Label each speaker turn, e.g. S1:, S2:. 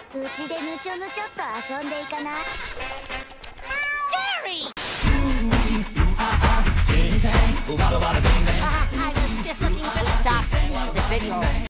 S1: うちでぬちょぬちょっと遊んでいかない？
S2: バラバラ